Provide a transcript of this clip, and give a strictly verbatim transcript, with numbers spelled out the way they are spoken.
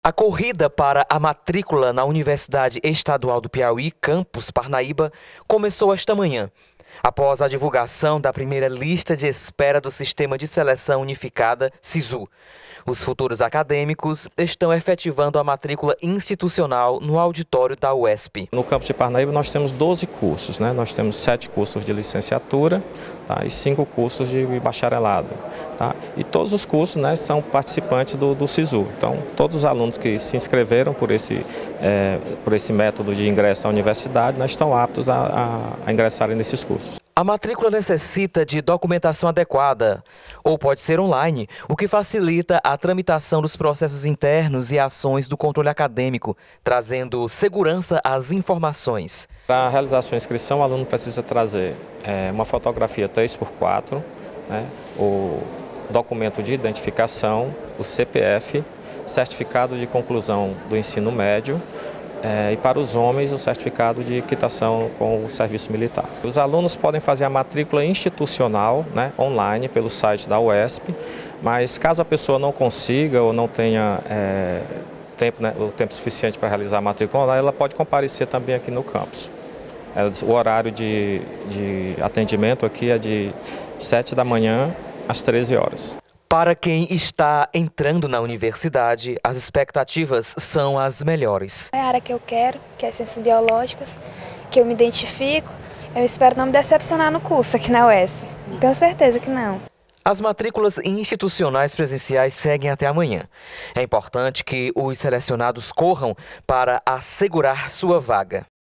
A corrida para a matrícula na Universidade Estadual do Piauí, campus Parnaíba, começou esta manhã, após a divulgação da primeira lista de espera do Sistema de Seleção Unificada, SISU. Os futuros acadêmicos estão efetivando a matrícula institucional no auditório da U E S P. No campus de Parnaíba nós temos doze cursos, né? Nós temos sete cursos de licenciatura, tá? E cinco cursos de bacharelado. Tá? E todos os cursos, né, são participantes do, do SISU. Então, todos os alunos que se inscreveram por esse, é, por esse método de ingresso à universidade, né, estão aptos a, a, a ingressarem nesses cursos. A matrícula necessita de documentação adequada, ou pode ser online, o que facilita a tramitação dos processos internos e ações do controle acadêmico, trazendo segurança às informações. Para realizar a sua inscrição, o aluno precisa trazer é, uma fotografia três por quatro, né, o documento de identificação, o C P F, certificado de conclusão do ensino médio, É, e para os homens o certificado de quitação com o serviço militar. Os alunos podem fazer a matrícula institucional, né, online pelo site da U E S P, mas caso a pessoa não consiga ou não tenha é, tempo, né, o tempo suficiente para realizar a matrícula online, ela pode comparecer também aqui no campus. É, o horário de, de atendimento aqui é de sete da manhã às treze horas. Para quem está entrando na universidade, as expectativas são as melhores. É a área que eu quero, que é Ciências Biológicas, que eu me identifico. Eu espero não me decepcionar no curso aqui na U E S P. Tenho certeza que não. As matrículas institucionais presenciais seguem até amanhã. É importante que os selecionados corram para assegurar sua vaga.